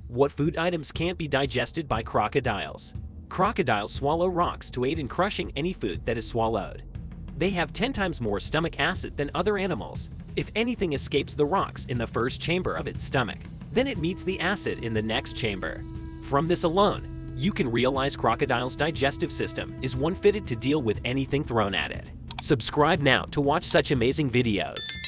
What food items can't be digested by crocodiles? Crocodiles swallow rocks to aid in crushing any food that is swallowed. They have 10 times more stomach acid than other animals. If anything escapes the rocks in the first chamber of its stomach, then it meets the acid in the next chamber. From this alone, you can realize crocodile's digestive system is one fitted to deal with anything thrown at it. Subscribe now to watch such amazing videos.